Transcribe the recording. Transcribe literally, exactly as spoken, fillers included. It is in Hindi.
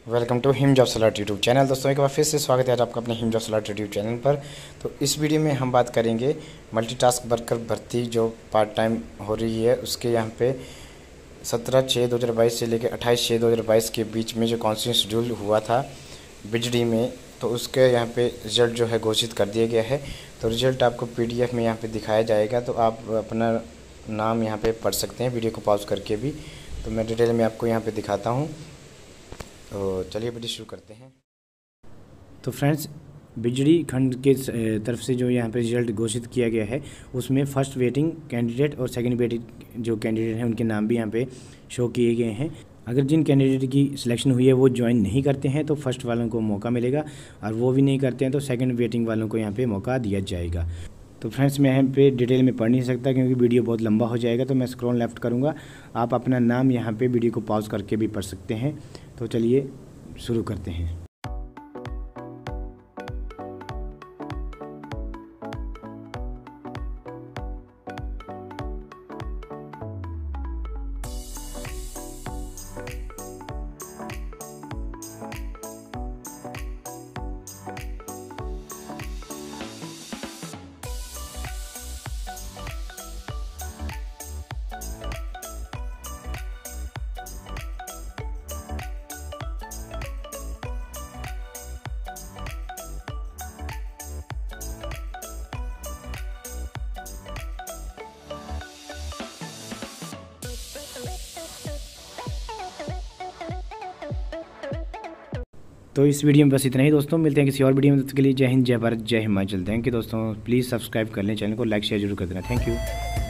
Welcome to Him jobs alert YouTube channel. दोस्तों एक बार फिर से स्वागत है आज आपका अपने Him jobs alert YouTube channel पर। तो इस वीडियो में हम बात करेंगे मल्टीटास्क वर्कर भर्ती जो पार्ट टाइम हो रही है उसके यहाँ पे सत्रह छः दो हज़ार बाईस से लेकर अट्ठाईस छः दो हज़ार बाईस के बीच में जो काउंसलिंग शेड्यूल हुआ था बिजली में, तो उसके यहाँ पे रिज़ल्ट जो है घोषित कर दिया गया है। तो रिज़ल्ट आपको पी डी एफ में यहाँ पर दिखाया जाएगा, तो आप अपना नाम यहाँ पर पढ़ सकते हैं वीडियो को पॉज करके भी। तो मैं डिटेल में आपको यहाँ पर दिखाता हूँ। तो चलिए वीडियो शुरू करते हैं। तो फ्रेंड्स, बिजली खंड के तरफ से जो यहाँ पे रिजल्ट घोषित किया गया है उसमें फ़र्स्ट वेटिंग कैंडिडेट और सेकंड वेटिंग जो कैंडिडेट हैं उनके नाम भी यहाँ पे शो किए गए हैं। अगर जिन कैंडिडेट की सिलेक्शन हुई है वो ज्वाइन नहीं करते हैं तो फर्स्ट वालों को मौका मिलेगा, और वो भी नहीं करते हैं तो सेकंड वेटिंग वालों को यहाँ पे मौका दिया जाएगा। तो फ्रेंड्स, मैं यहाँ पे डिटेल में पढ़ नहीं सकता क्योंकि वीडियो बहुत लंबा हो जाएगा, तो मैं स्क्रॉल लेफ्ट करूँगा। आप अपना नाम यहाँ पे वीडियो को पॉज करके भी पढ़ सकते हैं। तो चलिए शुरू करते हैं। तो इस वीडियो में बस इतना ही दोस्तों, मिलते हैं किसी और वीडियो में। तब तक के लिए जय हिंद, जय भारत, जय हिमाचल। थैंक यू दोस्तों, प्लीज़ सब्सक्राइब कर लें चैनल को, लाइक शेयर जरूर कर देना। Thank you.